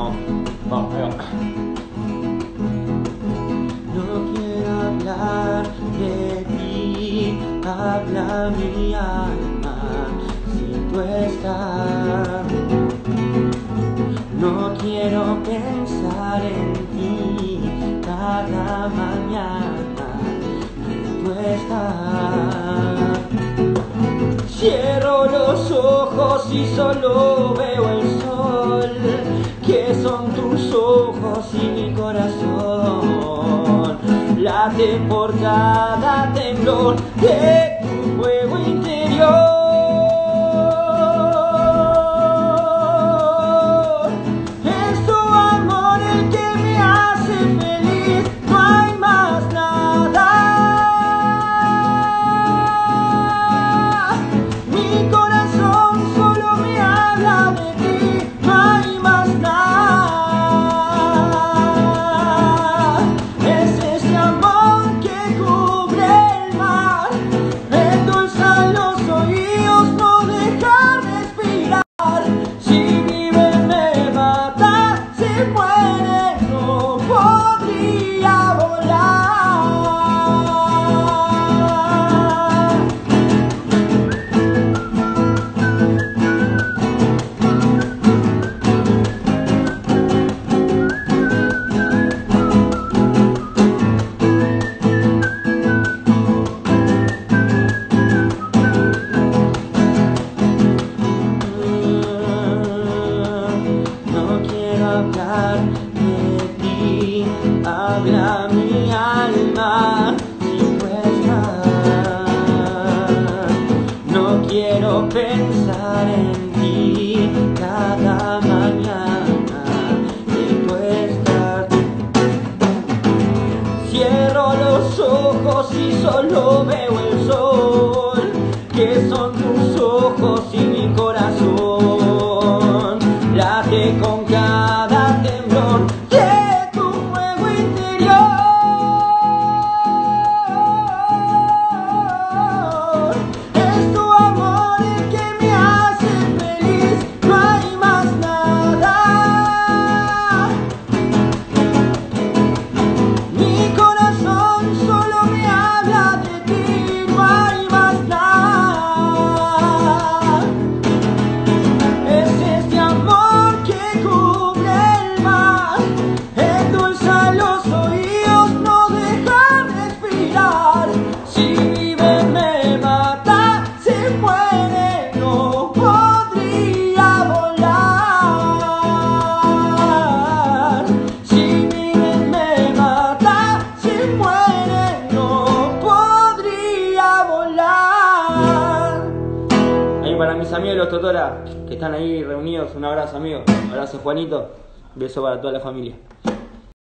Vamos, ahí va. No quiero hablar de ti, habla mi alma si tú estás. No quiero pensar en ti cada mañana que tú estás. Cierro los ojos y solo veo el sol, que son tus ojos y mi corazón. Late por cada temblor de tu fuego interior. Es tu amor el que me hace feliz, no hay más nada. Mi corazón solo me habla de ti, no hay más nada. Es ese amor que cubre el mar, endulza los oídos, no deja respirar. Si vive me mata, si muere no podría volar. No quiero hablar de ti, habla mi alma si tú estás. No quiero pensar en ti cada mañana que tú estás. Cierro los ojos y solo veo el sol, que son tus ojos y mi corazón. Late con cada temblor de tu fuego interior. Es tu amor el que me hace feliz, no hay más nada. Mi corazón solo me habla de ti, no hay más nada. Es este amor que cubre el mar, endulza los oídos, no deja respirar. Si vive me mata, si muere no podría volar. Si vive me mata, si muere no podría volar. Ahí para mis amigos los Totora, que están ahí reunidos, un abrazo amigo, un abrazo Juanito, beso para toda la familia.